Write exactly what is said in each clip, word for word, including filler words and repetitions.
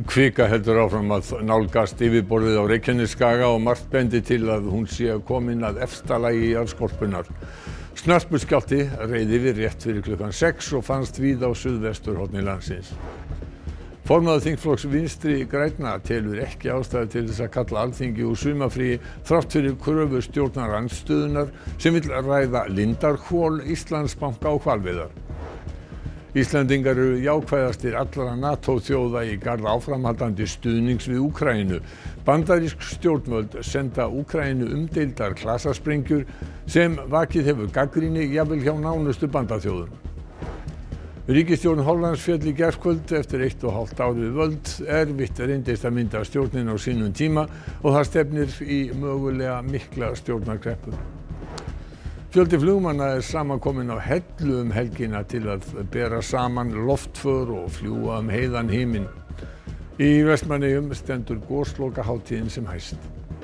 Kvika heldur áfram að nálgast yfirborðið á Reykjanesskaga og margt bendir til að hún sé komin að efsta lagi jarðskorpunnar. Snarpur skjálfti reið yfir rétt fyrir klukkan sex og fannst víða á suðvesturhorni landsins. Formaður þingflokks Vinstri grænna telur ekki ástæðu til þess að kalla Alþingi úr sumarfríi þrátt fyrir kröfu stjórnarandstöðunnar sem vill ræða Lindarhvol, Íslandsbanka og hvalveiðar. Íslendingar eru jákvæðastir allra NATO-þjóða í garð áframhaldandi stuðnings við Úkraínu. Bandarísk stjórnvöld senda Úkraínu umdeildar klasasprengjur sem vakið hefur gagnrýni jafnvel hjá nánustu bandaþjóðum. Ríkisstjórn Hollands féll í gærkvöld eftir eitt og hálft ár við völd. Erfitt reyndist að mynda stjórnin á sínum tíma og það stefnir í mögulega mikla stjórnarkreppu. Fjöldi flugmanna er samankominn á Hellu um helgina til að bera saman loftför og fljúga um heiðan himinn. Í Vestmannaeyjum stendur goslokahátíðin sem hæst.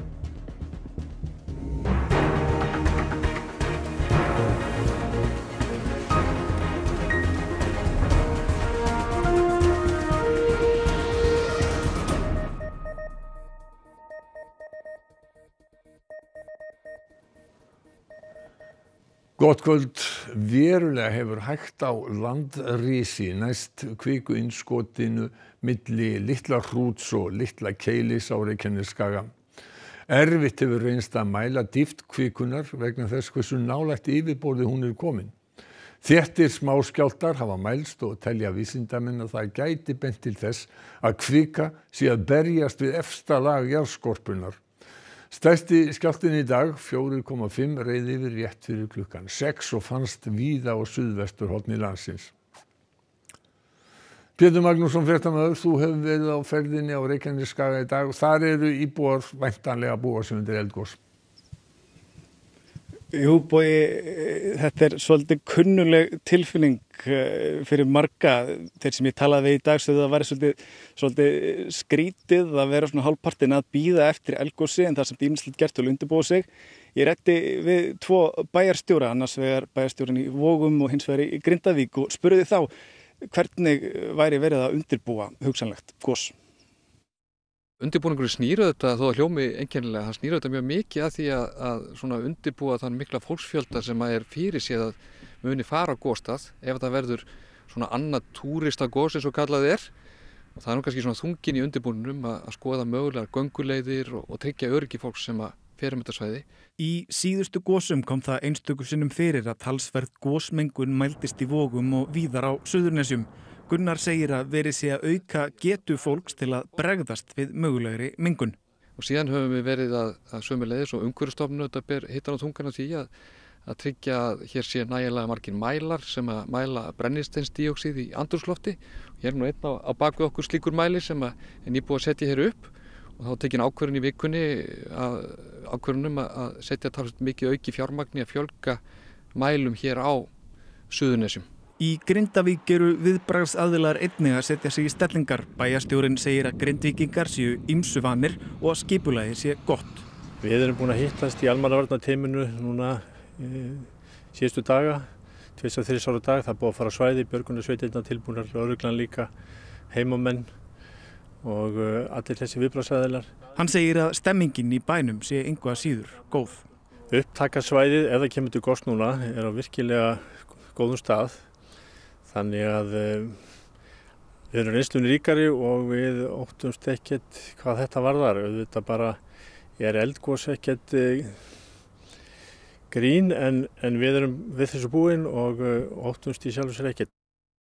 Gott kvöld. Verulega hefur hægt á landrisi næst kvikuinnskotinu milli Litla Hrúts og Litla Keilis á Reykjanesskaga. Erfitt hefur reynst að mæla dýpt kvikunar vegna þess hversu nálægt yfirborði hún er komin. Þéttir smáskjálftar hafa mælst og telja vísindamenn að það gæti bent til þess að kvika sé að berjast við efsta lag jarðskorpunnar. Stærsti skjálftinn í dag, fjórir komma fimm, reið yfir rétt fyrir klukkan sex og fannst víða á suðvesturhorni landsins. Pétur Magnússon, fréttamaður, þú hefur verið á ferðinni á Reykjanesskaga í dag og þar eru íbúar væntanlega búa sig undir eldgos. Jú, Bogi, þetta er svolítið kunnuleg tilfinning fyrir marga. Þeir sem ég talaði við í dag sögðu að það væri svolítið, svolítið skrítið að vera svona hálfpartinn að bíða eftir eldgosi en það sem ýmislegt gert til að undirbúa sig. Ég ræddi við tvo bæjarstjóra, annars vegar bæjarstjórin í Vogum og hins vegar í Grindavík og spurði þá hvernig væri verið að undirbúa hugsanlegt gos. Undirbúningur snýra þetta þó að hljómi einkennilega, hann snýra þetta mjög mikið að því að, að svona undirbúa þann mikla fólksfjölda sem er fyrir séð að muni fara á gosstað ef það verður svona annað túristagos eins og kallað er. Og það er nú kannski svona þungin í undirbúningnum að, að skoða mögulegar gönguleiðir og, og tryggja öryggi fólks sem að fer um þetta svæði. Í síðustu gosum kom það einstöku sinnum fyrir að talsverð gosmengun mældist í Vogum og víðar á Suðurnesjum. Gunnar segir að verið sé að auka getu fólks til að bregðast við mögulegri mengun. Og síðan höfum við verið að, að sömuleiðis og Umhverfisstofnun þetta ber hittan á tungan af því að, að tryggja að hér sé nægilega margir mælar sem að mæla brennisteinsdíoxíð í andrúmslofti. Hér er nú einn á, á bak við okkur slíkur mæli sem að er nýbúið að setja hér upp og þá tekin ákvörðun í vikunni að ákvörðunum að setja talsvert mikið auki fjármagni að fjölga mælum hér á Suðurnesjum. Í Grindavík eru viðbragðsaðilar einnig að setja sig í stellingar. Bæjarstjórinn segir að Grindvíkingar séu ýmsu vanir og að skipulagið sé gott. Við erum búin að hittast í almannavarnateyminu núna e, síðustu daga, tvisvar þrisvar á dag. Það er búið að fara á svæði, björgunarsveitirnar tilbúnar, lögreglan líka, heimamenn og e, allir þessi viðbragðsaðilar. Hann segir að stemmingin í bænum sé engu að síður góð. Upptakasvæðið, ef það kemur til goss núna, er á virkilega góðum stað. Þannig að við erum reynslunni ríkari og við óttumst ekkert hvað þetta varðar. Þetta bara er eldgos ekkert grín en, en við erum við þessu búin og óttumst í sjálfu sér ekkert.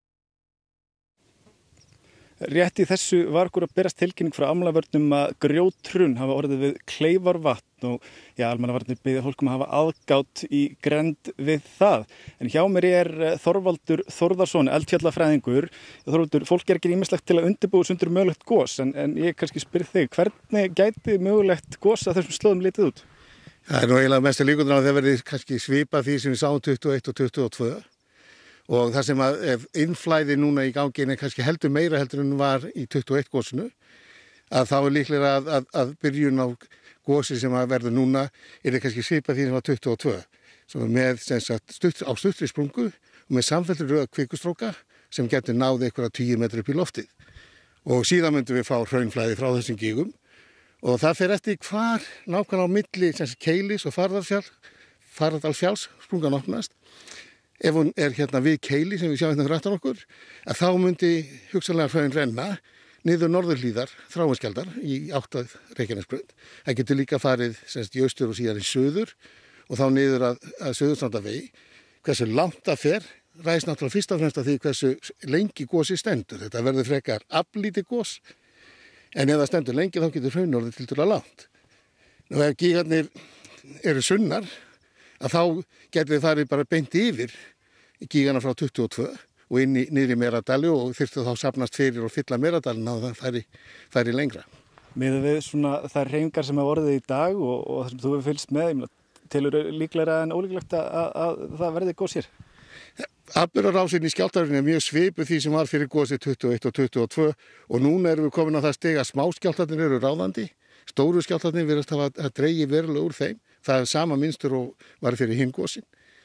Rétt í þessu var okkur að berast tilkynning frá almannavörnum að grjóthrun hafa orðið við Kleifarvatn og ja, almannavarnir biðja fólk um að hafa aðgát í grennd við það. En hjá mér er Þorvaldur Þórðarson, eldfjallafræðingur. Þorvaldur, fólk er ekki ýmislegt til að undirbúa undir mögulegt gos, en, en ég kannski spyr þig, hvernig gæti mögulegt gos að þessum slóðum litið út? Það er nú eiginlega mestu líkurnar að það verði kannski svipað því sem við sáum tuttugu og eitt og tuttugu og tvö. Og það sem að ef innflæði núna í gangin er kannski heldur meira heldur en var í tuttugu og eitt gosinu, að þá er líklega að, að, að byrjun á gosi sem að verða núna er það kannski svipað því sem var tuttugu og tvö. Svo með sem sagt, stutt, á stuttri sprungu og með samfellir röða kvikustróka sem getur náði einhverja tíu metri upp í loftið. og síðan myndum við fá hraunflæði frá þessum gígum og það fer eftir hvar nákvæmlega á milli sem sé Keilis og Fagradalsfjalls, Fagradalsfjalls sprungan opnast. Ef hún er hérna við Keili sem við sjáum hérna fyrir aftan okkur, að þá myndi hugsanlega hraun renna niður norðurhlíðar Þráinskjaldar í átt að Reykjanesbraut. Það getur líka farið semst í austur og síðan í suður og þá niður að, að Suðurstrandarvegi. Hversu langt það fer ræðist náttúrulega fyrst og fremst að því hversu lengi gosi stendur. Þetta verður frekar aflítið gos, en ef það stendur lengi þá getur hraun orðið tiltölulega langt. Nú ef gígarnir eru sunnar, að þá getur þið farið bara beint yfir gígana frá tuttugu og tvö og inn í niðri Meradali og þyrftu þá safnast fyrir og fylla Meradalinn að það færi, færi lengra. Miðað við svona þær hreyfingar sem hafa orðið í dag og, og það sem þú hefur fylgst með, telur líklegra en ólíklegt að, að, að það verði gos hér? Atburðarásin í Skjálftavirkjun er mjög svipuð því sem var fyrir gosið tuttugu og eitt og tuttugu og tvö og núna erum við komin á það stig að smáskjálftarnir eru ráðandi, stóru skjálftarnir virðast hafa að dreygi verulega úr þeim. Það er sama mynstur og var fyrir hinn gosin.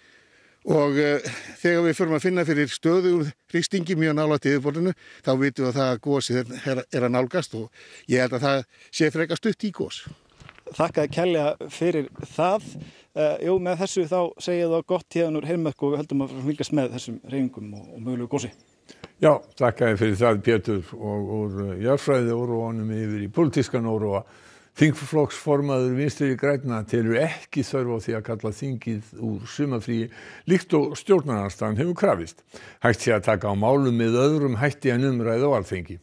Og uh, þegar við förum að finna fyrir stöðu hristingi mjög nálægt yfirborðinu, þá vitum við að það gosið er, er að nálgast og ég held að það sé frekar stutt í gos. Þakka þér kærlega fyrir það. Uh, jú, með þessu þá segja það gott hérna úr Heiðmörk og við höldum að fylgjast með þessum hreyfingum og, og mögulegu gosi. Já, þakka þér fyrir það, Pétur, og úr jarðfræði óróanum yfir í pólitískan óróa. Þingflokksformaður Vinstri grænna telur ekki þörf á því að kalla þingið úr sumarfríi líkt og stjórnarandstaðan hefur krafist. Hægt sé að taka á málum með öðrum hætti en umræðu á Alþingi.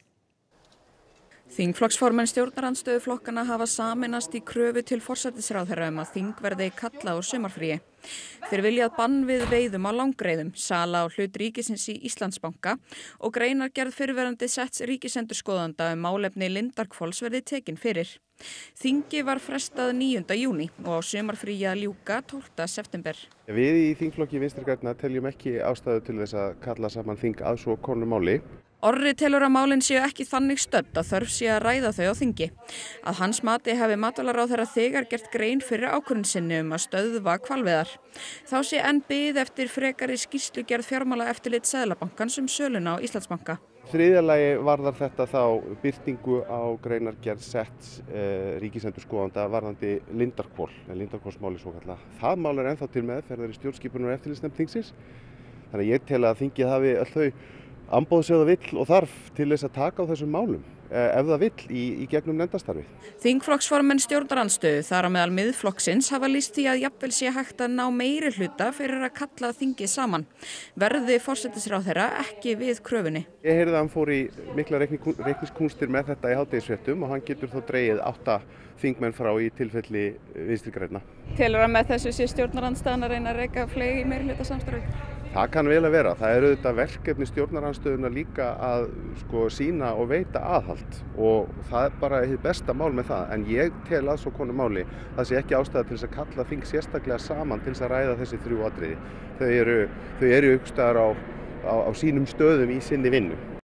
Þingflokksformenn stjórnarandstöðuflokkana hafa sameinast í kröfu til forsætisráðherra um að þing verði kallað úr sumarfríi. Þeir vilja að bann við veiðum á langreyðum, sala á hlut ríkisins í Íslandsbanka og greinargerð fyrrverandi setts ríkisendurskoðanda um málefni Lindarhvols verði tekin fyrir. Þingi var frestað níunda júní og á sumarfríi að ljúka tólfta september. Við í þingflokki Vinstri grænna teljum ekki ástæðu til þess að kalla saman þing að svo komnu máli. Orri telur að málin séu ekki þannig stödd að þörf sé að ræða þau á þingi. Að hans mati hafi matvælaráðherra þegar gert grein fyrir ákvörðun sinni um að stöðva hvalveiðar. Þá sé enn bið eftir frekari skýrslugerð fjármálaeftirlits Seðlabankans um söluna á Íslandsbanka. Þriðja lagi varðar þetta þá birtingu á greinargerð setts eh, ríkisendurskoðanda varðandi Lindarhvol, Lindarhvolsmáli svokallað. Það mál er ennþá til meðferðar í stjórnskipunar- og eftirlitsnefnd þingsins. Þannig að ég tel að þingið hafi öll þau amboð sem það vill og þarf til þess að taka á þessum málum ef það vill í, í gegnum nefndastarfi. Þingflokksformenn stjórnarandstöðu þar á meðal Miðflokksins hafa lýst því að jafnvel sé hægt að ná meiri hluta fyrir að kalla þingið saman. Verði forsætisráðherra ekki við kröfunni. Ég heyrði að hann fór í mikla reikniskúnstir með þetta í hádegisfréttum og hann getur þó dregið átta þingmenn frá í tilfelli Vinstri grænna. Telur að með þessu sé stjórnarandstaðan að reyna að reka fleyg í meiri hluta samstarfi? Það kann vel að vera. Það er auðvitað verkefni stjórnarandstöðuna líka að sko sína og veita aðhald og það er bara hið besta mál með það. En ég tel að svo konu máli það sé ekki ástæða til þess að kalla þing sérstaklega saman til þess að ræða þessi þrjú atriði. Þau eru, þau eru uppstæðar á, á, á sínum stöðum í sinni vinnu.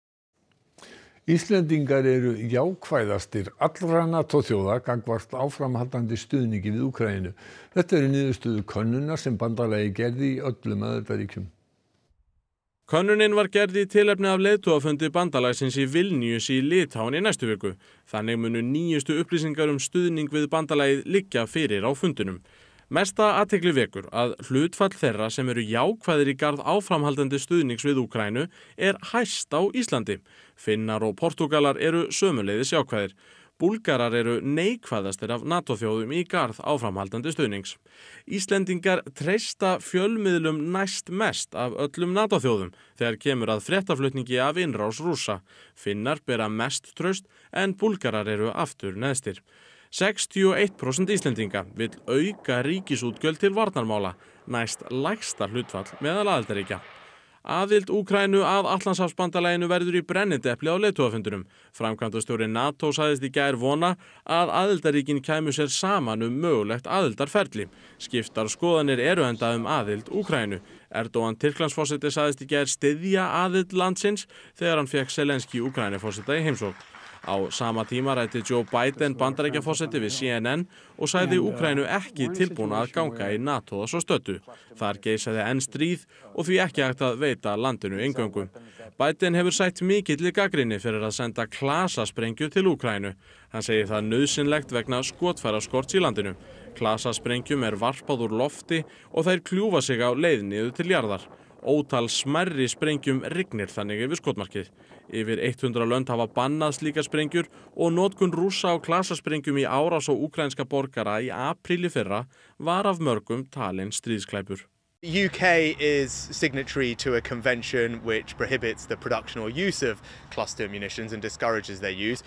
Íslendingar eru jákvæðastir allra NATO-þjóða gagnvart áframhaldandi stuðningi við Úkraínu. Þetta eru niðurstöður könnunar sem bandalagið gerði í öllum aðildarríkjum. Könnunin var gerð í tilefni af leiðtogafundi bandalagsins í Vilnius í Litáen í næstu viku. Þannig munu nýjustu upplýsingar um stuðning við bandalagið liggja fyrir á fundinum. Mesta athygli vekur að hlutfall þeirra sem eru jákvæðir í garð áframhaldandi stuðnings við Úkraínu er hæst á Íslandi. Finnar og Portúgalar eru sömuleiðis jákvæðir. Búlgarar eru neikvæðastir af NATO-þjóðum í garð áframhaldandi stuðnings. Íslendingar treysta fjölmiðlum næst mest af öllum NATO-þjóðum þegar kemur að fréttaflutningi af innrás Rússa. Finnar bera mest traust en Búlgarar eru aftur neðstir. sextíu og eitt prósent Íslendinga vill auka ríkisútgjöld til varnarmála, næst lægsta hlutfall meðal aðildarríkja. Aðild Úkraínu að Atlantshafsbandalaginu verður í brennidepli á leiðtogafundinum. Framkvæmdastjóri NATO sagðist í gær vona að aðildarríkin kæmu sér saman um mögulegt aðildarferli. Skiptar skoðanir eru enda um aðild Úkraínu. Erdogan Tyrklandsforseti sagðist í gær styðja aðild landsins þegar hann fékk Zelenský Úkraínuforseta í heimsókn. Á sama tíma ræddi Joe Biden Bandaríkjaforseti við C N N og sagði Úkraínu ekki tilbúna að ganga í NATO að svo stöddu. Þar geisaði enn stríð og því ekki hægt að veita landinu inngöngu. Biden hefur sætt mikilli gagnrýni fyrir að senda klasasprengju til Úkraínu. Hann segir það nauðsynlegt vegna skotfæraskorts í landinu. Klasasprengjum er varpað úr lofti og þær kljúfa sig á leið niður til jarðar. Ótal smærri sprengjum rignir þannig yfir skotmarkið. Yfir hundrað lönd hafa bannað slíkar sprengjur og notkun Rússa á klasasprengjum í árás á úkraínska borgara í apríl í fyrra var af mörgum talin stríðsklæpur. U K is signatory to a convention which prohibits the production or use of cluster munitions and discourages their use.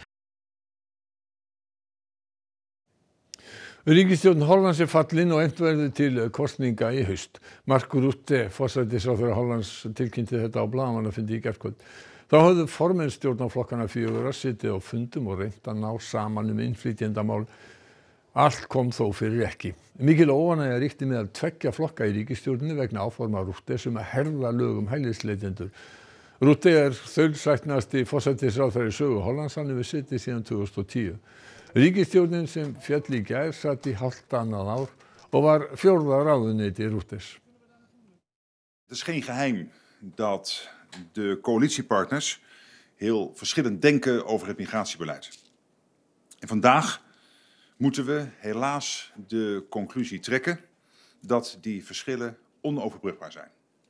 Ríkisstjórn Hollands er fallin og efnt verður til kosninga í haust. Mark Rutte, forsætisráðherra Hollands, tilkynnti þetta á blaðamannafundi í gærkvöld. Þá höfðu formenn stjórnarflokkana fjögurra setið á fundum og reynt að ná saman um innflytjendamál. Allt kom þó fyrir ekki. Mikil óánægja ríkti meðal tveggja flokka í ríkisstjórninni vegna áforma Rutte sem að herða lög um hælisleitendur. Rutte er þaulsætnasti forsætisráðherra í sögu Hollands, hann hefur setið síðan tvö þúsund og tíu. Ríkisstjórnin sem féll í gær sat í halvt annað ár og var fjórða ráðuneyti Ruttes. Het is geen geheim dat de coalitiepartners heel verschillend denken over het migratiebeleid. En vandaag moeten we helaas de conclusie trekken dat die verschillen onoverbrugbaar zijn.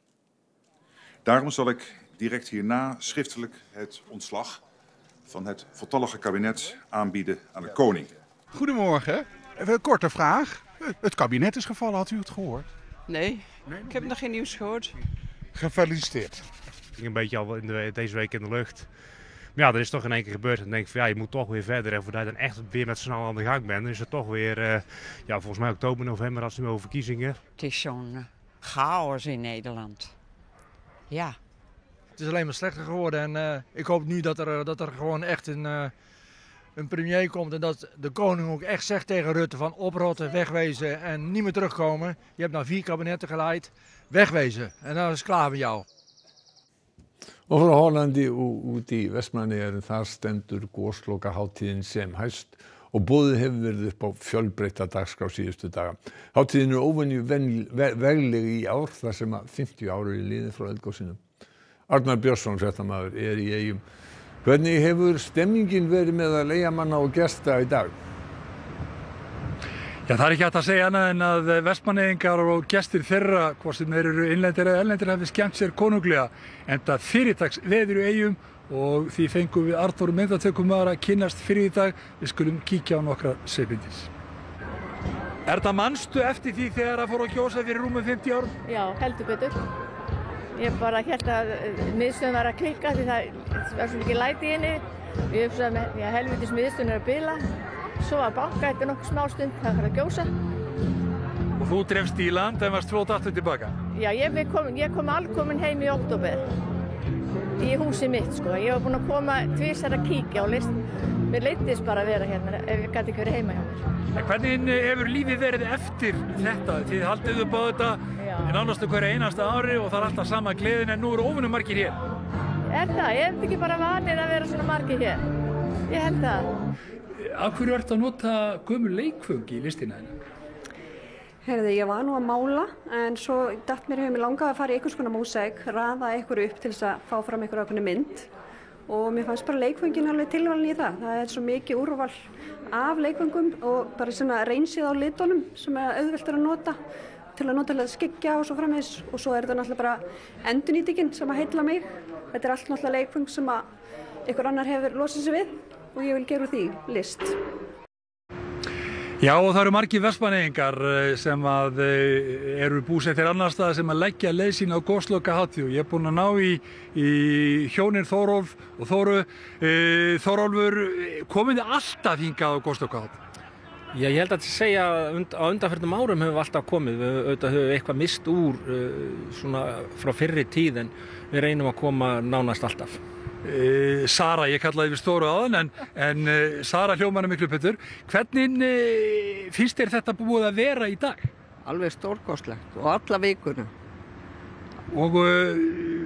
Daarom zal ik direct hierna schriftelijk het ontslag van het voltallige kabinet aanbieden aan de koning. Goedemorgen. Even een korte vraag. Het kabinet is gevallen, had u het gehoord? Nee, nee ik heb nog geen nieuws gehoord. Gefeliciteerd. Het ging een beetje al in de, deze week in de lucht. Maar ja, er is toch in één keer gebeurd. En dan denk ik van ja, je moet toch weer verder. En voordat je dan echt weer met snel aan de gang bent, dan is het toch weer, uh, ja, volgens mij oktober, november, als het nu over verkiezingen. Het is zo'n uh, chaos in Nederland. Ja. Het is alleen maar slechter geworden en uh, ik hoop nu dat er, dat er gewoon echt een, uh, een premier komt en dat de koning ook echt zegt tegen Rutte van oprotten, wegwezen en niet meer terugkomen. Je hebt nou vier kabinetten geleid, wegwezen en dan is het klaar met jou. Og frá Hollandi út í Vestmannaeyjar þar stendur goslokahátíðin sem hæst og boðið hefur verið upp á fjölbreytta dagskrá síðustu daga. Hátíðin er óvenju vegleg í ár þar sem að fimmtíu ár eru liðin frá eldgosinu. Arnar Björnsson, fréttamaður, er í Eyjum. Hvernig hefur stemmingin verið með að leigjamanna og gesta í dag? Já, það er ekki hægt að segja annað en að Vestmannaeyingar og gestir þeirra, hvort sem þeir eru innlendir eða erlendir, hafi skemmt sér konunglega, enda fyrirtags veður í Eyjum og því fengum við Arnór myndatökumaður að kynnast fyrir í dag. Við skulum kíkja á nokkrar sekúndur. Er það manstu eftir því þegar það fór að gjósa fyrir rúmum fimmtíu árum? Já, heldur betur. Ég bara hélt að miðstöðin var að klikka því það var svo mikið læti í henni. Ég hugsaði með, já, helvitis miðstöðin er að bila. Svo var banka eftir nokkuð smá stund, það var að gjósa. Og þú drefst í land en varst fljótt aftur tilbaka? Já, ég kom, ég kom alveg komin heim í október. Í húsi mitt, sko. Ég var búin að koma tvisvar að kíkja og list. Mér leiddist bara að vera hérna ef ég gæti ekki verið heima hjá mér. En hvernig hefur lífið verið eftir þetta? Þið haldið upp á þetta nánast hverja einasta ári og það er alltaf sama gleðin en nú eru óvenju margir hér. Er það? Ég hef ekki bara vanir að vera svona margir hér. Ég held það. Af hverju ertu að nota gömul leikföng í listina þína? Herðu, ég var nú að mála en svo datt mér hefur mig langað að fara í einhvers konar mósaík, raða einhverju upp til þess að fá fram einhverju ákveðna mynd og mér fannst bara leikföngin alveg tilvalin í það. Það er svo mikið úrval af leikföngum og bara svona reynsið á litunum sem er auðvelt að nota til að nota til að skyggja og svo framvegis og svo er þetta náttúrulega bara endurnýtingin sem að heilla mig. Þetta er allt náttúrulega leikföng sem að einhver annar hefur losað sig við og ég vil gera úr því list. Já, og það eru margir Vestmannaeyingar sem að eru búsettir annar stað sem að leggja leið sína á goslokahátíð og ég er búinn að ná í, í hjónin Þórólf og Þóru. Þórólfur, komið þið alltaf hingað á goslokahátíð? Já, ég held að segja að á undanförnum árum höfum við alltaf komið. Við auðvitað höfum eitthvað mist úr svona frá fyrri tíð en við reynum að koma nánast alltaf. Uh, Sara, ég kallaði við Stóru áðan en, en uh, Sara hljómar miklu betur. Hvernig uh, finnst þér þetta búið að vera í dag? Alveg stórkostlegt og alla vikuna. Og uh,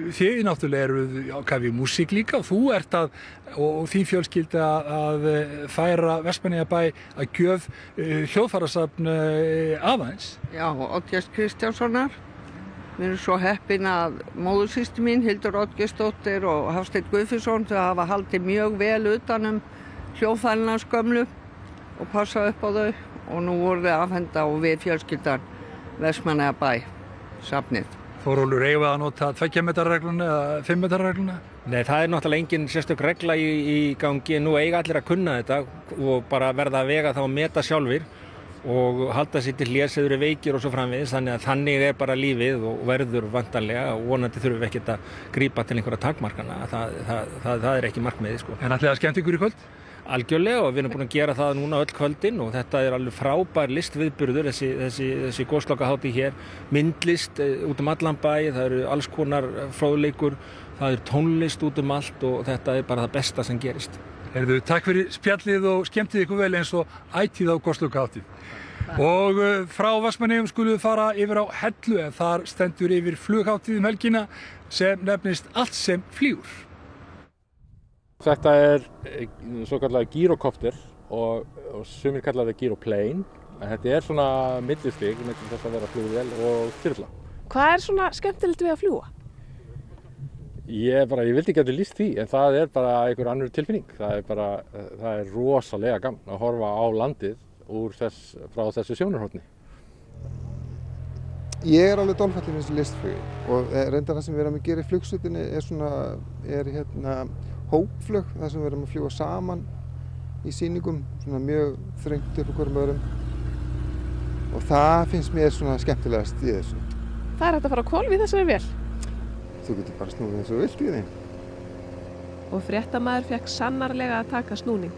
þið náttúrulega eruð á kafi músík líka og þú ert að, og þín fjölskylda að færa Vestmannaeyjabæ að gjöf hljóðfærasafn aðeins. Já, Oddgeir Kristjánssonar. Við erum svo heppin að móðursystir mín, Hildur Oddgeirsdóttir og Hafsteinn Guðfinnsson, þau hafa haldið mjög vel utanum hljóðfærana gömlu og passað upp á þau og nú voru þau afhenda og við fjölskyldan Vestmannaeyjabæ safnið. Þórólfur, eigum við að nota tveggja metra regluna eða fimm metra regluna? Nei, það er náttúrulega engin sérstök regla í, í gangi. Nú eiga allir að kunna þetta og bara verða að vega þá að meta sjálfir og halda sér til hlés eða veikir og svo framvegis. Þannig að þannig er bara lífið og verður vantanlega og vonandi þurfum við ekkert að grípa til einhverja takmarkana. Það, það, það, það er ekki markmiðið, sko. En ætlið að skemmt ykkur í kvöld? Algjörlega og við erum búin að gera það núna öll kvöldin og þetta er alveg frábær listviðburður, þessi, þessi, þessi góðslokkahátíð hér, myndlist út um allan bæ, það eru alls konar fróðleikur, það er tónlist út um allt og þetta er bara það besta sem gerist. Heyrðu, takk fyrir spjallið og skemmtið ykkur vel eins og ætíð á góðslokkahátíð. Og uh, frá Vestmannaeyjum skulum við fara yfir á Hellu en þar stendur yfir flughátíð um helgina sem nefnist Allt sem flýgur. Þetta er svo kallar gyrokopter og, og sumir kallar það gyroplane. Þetta er svona millistig með þess að vera flugvél og þyrla. Hvað er svona skemmtilegt við að fljúga? Ég, bara, ég vildi ekki að þið lýst því, en það er bara einhver annur tilfinning. Það er, bara, það er rosalega gaman að horfa á landið úr þess, frá þessu sjónarhorni. Ég er alveg dolfallinn þessu listflugi og reyndar það sem við erum að gera í flugsutinni er svona, er hérna hópflug, þar sem við erum að fljúga saman í sýningum, svona mjög þröngt upp á hverjum öðrum og það finnst mér svona skemmtilegast í þessu. Það er hægt að fara á hvolf í þessari vél? Þú getur bara snúið eins og vilt í því. Og fréttamaður fékk sannarlega að taka snúning.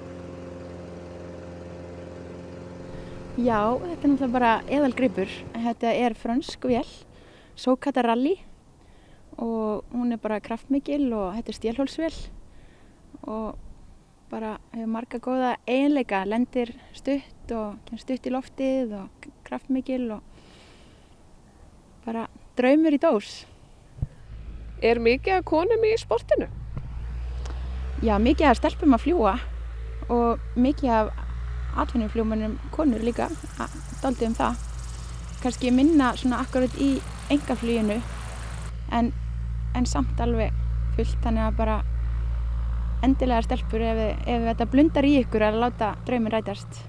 Já, þetta er náttúrulega bara eðalgripur. Þetta er frönsk vél, Socata Rally og hún er bara kraftmikil og þetta er stélhólsvél og bara hefur marga góða eiginleika, lendir stutt og stutt í loftið og kraftmikil og bara draumur í dós. Er mikið af konum í sportinu? Já, mikið af stelpum að fljúga og mikið af atvinnufljúmönnum konur líka, dálítið um það. Kannski minna svona akkurat í einkafluginu en, en samt alveg fullt, þannig að bara endilega stelpur ef, ef þetta blundar í ykkur að láta drauminn rætast.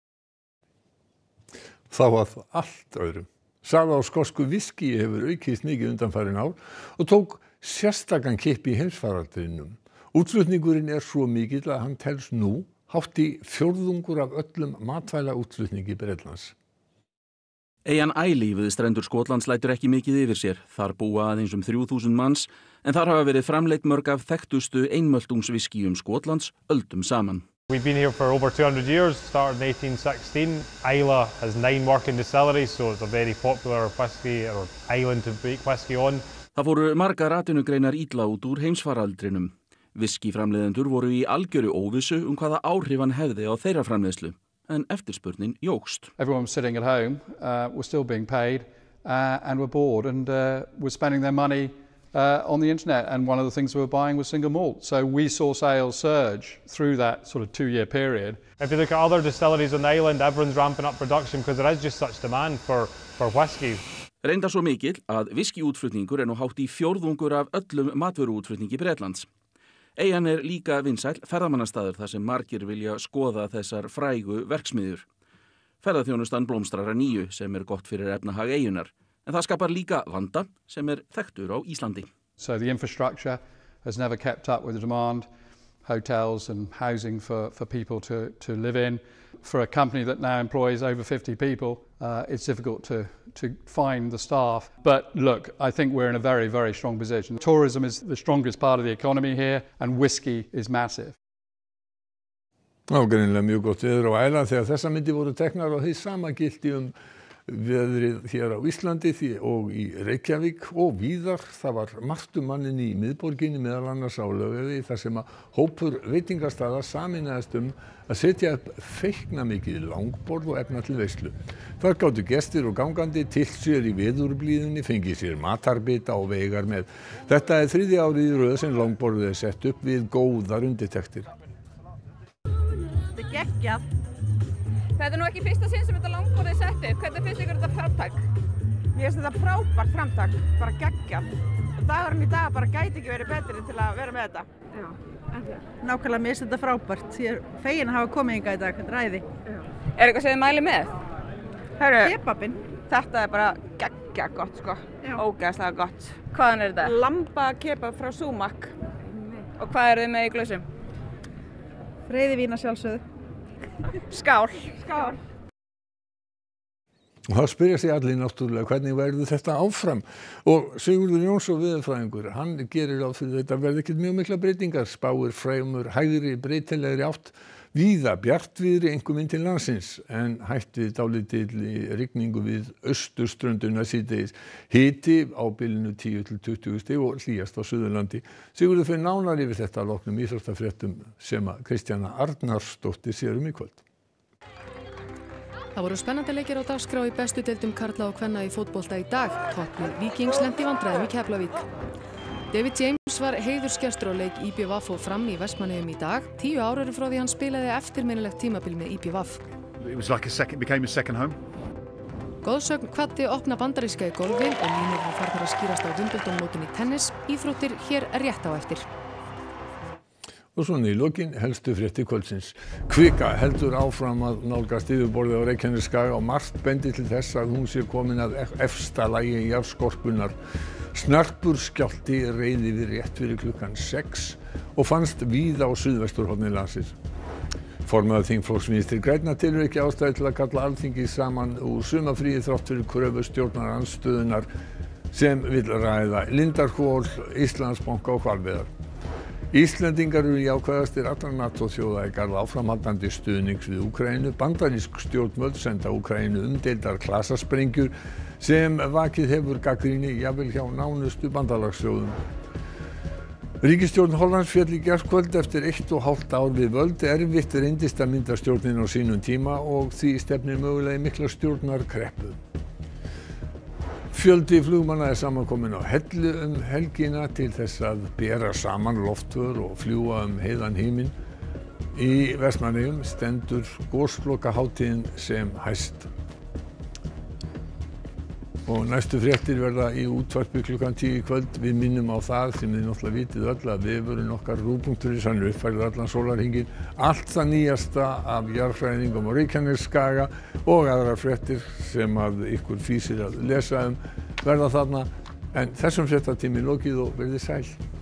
Þá að allt öðrum. Sala á skosku viski hefur aukist mikið undanfarin ár og tók sérstakan kipp í heimsfaraldrinum. Útflutningurinn er svo mikill að hann telst nú hátt í fjórðungur af öllum matvælaútflutningi Bretlands. Eyjan Æli við strendur Skotlands lætur ekki mikið yfir sér. Þar búa aðeins um þrjú þúsund manns, en þar hafa verið framleidd mörg af þekktustu einmöltungsviskíum Skotlands öldum saman. We've been here for over two hundred years, started in eighteen sixteen. Islay has nine working distilleries, so it's a very popular whisky or island to make whisky on. Það fóru margar atvinnugreinar illa út úr heimsfaraldrinum. Viskíframleiðendur voru í algjöru óvissu um hvaða áhrif hann hefði á þeirra framleiðslu, en eftirspurnin jókst. Everyone was sitting at home, uh, was still being paid, uh, and were bored, and uh, were spending their money uh, on the internet. And one of the things we were buying was single malt. So we saw sales surge through that sort of two-year period. If you look at other distilleries on the island, everyone's ramping up production because there is just such demand for, for whisky. Reynda svo mikill að viskíútflutningur er nú hátt í fjórðungur af öllum matvöruútflutningi Bretlands. Eyjan er líka vinsæll ferðamannastaður þar sem margir vilja skoða þessar frægu verksmiðjur. Ferðaþjónustan blómstrar að nýju sem er gott fyrir efnahag eyjunnar, en það skapar líka vanda sem er þekktur á Íslandi. So the infrastructure has never kept up with the demand, hotels and housing for, for people to, to live in. For a company that now employs over fifty people, uh, it's difficult to, to find the staff. But look, I think we're in a very, very strong position. Tourism is the strongest part of the economy here and whiskey is massive. Það var greinilega mjög gott veður á Æla þegar þessa myndi voru teknar og því sama gilti um veðrið hér á Íslandi og í Reykjavík og víðar. Það var margt um manninn í miðborginni, meðal annars á Laugavegi, þar sem að hópur veitingastaða sameinaðist um að setja upp feiknamikið langborð og efna til veislu. Þar gátu gestir og gangandi tyllt sér í veðurblíðunni, fengið sér matarbita og veigar með. Þetta er þriðja árið í röð sem langborðið er sett upp við góðar undirtektir. Þetta er geggjað. Þetta er nú ekki fyrsta sinn sem þetta langborð er sett upp. Hvernig finnst ykkur þetta framtak? Mér finnst þetta frábært framtak, bara geggjað. Dagurinn í dag bara gæti ekki verið betri til að vera með þetta. Já, nákvæmlega mér finnst þetta frábært. Ég er fegin að hafa komið hingað í dag, þetta ræði. Já. Er eitthvað sem þið mælið með? Hörru, kebabinn. Þetta er bara geggjað gott, sko. Ógeðslega gott. Hvaðan er þetta? Lamba kebab frá Sumak. Og hvað eru þið með í glösum? Freyðivín að sjálfsögðu. Skál. Skál. Og það spyrja sig allir náttúrulega hvernig verður þetta áfram. Og Sigurður Jónsson veðurfræðingur, hann gerir ráð fyrir þetta verði ekkert mjög mikla breytingar, spáir fremur hægri breytilegri átt, víða bjartviðri einkum inn til landsins, en hætt við dálítilli rigningu við austurströndina síðdegis. Hiti á bilinu tíu til tuttugu stig og hlýjast á Suðurlandi. Sigurður fer nánar yfir þetta að loknum íþróttafréttum sem að Kristjana Arnarsdóttir sér um í kvöld. Það voru spennandi leikir á dagskrá í bestu deildum karla og kvenna í fótbolta í dag. Topplið Víkings lenti í vandræðum í Keflavík. David James var heiðursgestur á leik í b v og Fram í Vestmannaeyjum í dag. Tíu ár eru frá því hann spilaði eftirminnilegt tímabil með í b v. It was like a second, became a second home. Góðsögn hvatti opna bandaríska í golfi og línur eru farnar að skýrast á Wimbledon-mótinu í tennis. Íþróttir hér rétt á eftir. Og svona í lokin helstu fréttir kvöldsins. Kvika heldur áfram að nálgast yfirborðið á Reykjanesskaga og margt bendir til þess að hún sé komin að efsta lagi jarðskorpunnar. Snarpur skjálfti reið yfir rétt fyrir klukkan sex og fannst víða á suðvesturhorni landsins. Formaður þingflokks Vinstri grænna telur ekki ástæðu til að kalla Alþingi saman úr sumarfríi þrátt fyrir kröfu stjórnarandstöðunnar sem vill ræða Lindarhvol, Íslandsbanka og hvalveiðar. Íslendingar eru jákvæðastir allra NATO-þjóða í garð áframhaldandi stuðnings við Úkraínu. Bandarísk stjórnvöld senda Úkraínu umdeildar klasasprengjur sem vakið hefur gagnrýni jafnvel hjá nánustu bandalagsþjóðum. Ríkisstjórn Hollands féll í gærkvöld eftir eitt og hálft ár við völd. Erfitt reyndist að mynda stjórnin á sínum tíma og því stefnir mögulega í mikla stjórnarkreppu. Fjöldi flugmanna er samankominn á Hellu um helgina til þess að bera saman loftför og fljúga um heiðan himinn. Í Vestmannaeyjum stendur goslokahátíðin sem hæst. Og næstu fréttir verða í útvarpi klukkan tíu í kvöld. Við minnum á það sem þið náttúrulega vitið öll að vefurinn okkar ruv punktur is hann er uppfærður allan sólarhringinn. Allt það nýjasta af jarðfræðingum á Reykjanesskaga og aðrar fréttir sem að ykkur fýsir að lesa um verða þarna. En þessum fréttatími lokið og verðið sæl.